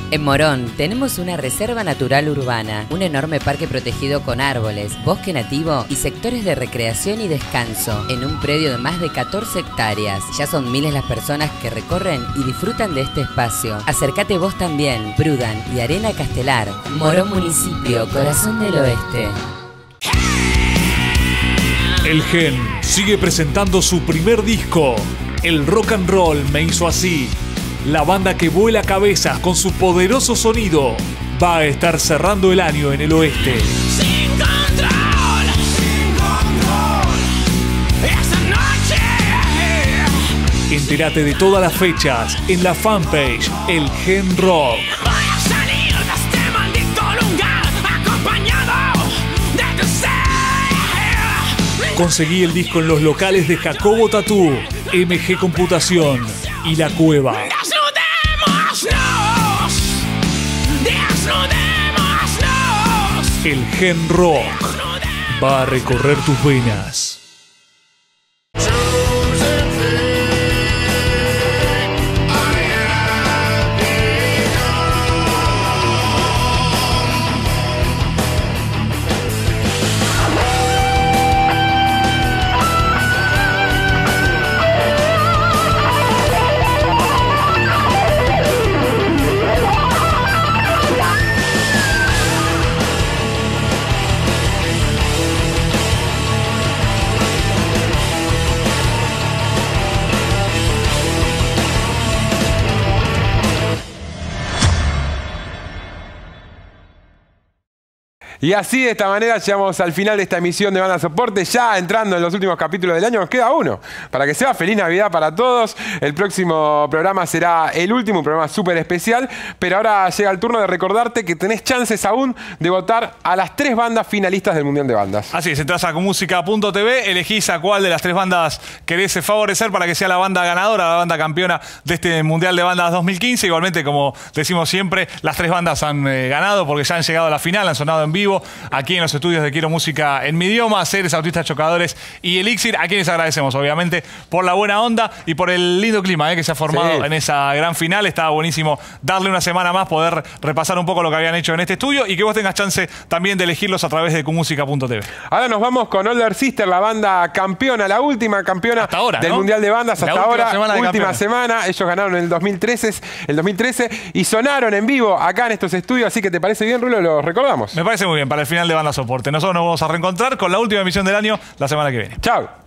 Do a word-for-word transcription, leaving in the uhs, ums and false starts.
En Morón tenemos una reserva natural urbana, un enorme parque protegido con árboles, bosque nativo y sectores de recreación y descanso, en un predio de más de catorce hectáreas. Ya son miles las personas que recorren y disfrutan de este espacio. Acércate vos también, Brudan y Arena Castelar. Morón Municipio, corazón del oeste. El Gen sigue presentando su primer disco, El Rock and Roll Me Hizo Así. La banda que vuela cabezas con su poderoso sonido va a estar cerrando el año en el oeste. Sin control, sin control, esta noche. Entérate de todas las fechas en la fanpage El Gen Rock. Voy a salir de este maldito lugar acompañado de tu ser. Conseguí el disco en los locales de Jacobo Tatú, M G Computación y La Cueva. Desnudémonos, desnudémonos. El Gen Rock va a recorrer tus venas. Y así, de esta manera, llegamos al final de esta emisión de Banda Soporte. Ya entrando en los últimos capítulos del año, nos queda uno. Para que sea feliz Navidad para todos. El próximo programa será el último, un programa súper especial. Pero ahora llega el turno de recordarte que tenés chances aún de votar a las tres bandas finalistas del Mundial de Bandas. Así es, entras a Cumusica punto t v, elegís a cuál de las tres bandas querés favorecer para que sea la banda ganadora, la banda campeona de este Mundial de Bandas dos mil quince. Igualmente, como decimos siempre, las tres bandas han eh, ganado porque ya han llegado a la final, han sonado en vivo aquí en los estudios de Quiero Música en mi idioma, Seres, Autistas Chocadores y Elixir, a quienes agradecemos obviamente por la buena onda y por el lindo clima eh, que se ha formado sí. en esa gran final. Estaba buenísimo darle una semana más, poder repasar un poco lo que habían hecho en este estudio y que vos tengas chance también de elegirlos a través de Cumusica punto t v. Ahora nos vamos con Older Sister, la banda campeona, la última campeona hasta ahora, del ¿no? Mundial de Bandas hasta la ahora, última semana, última semana. Ellos ganaron en el dos mil trece, el dos mil trece y sonaron en vivo acá en estos estudios, así que ¿te parece bien, Rulo? Los recordamos. Me parece muy bien para el final de Banda Soporte. Nosotros nos vamos a reencontrar con la última emisión del año la semana que viene. Chao.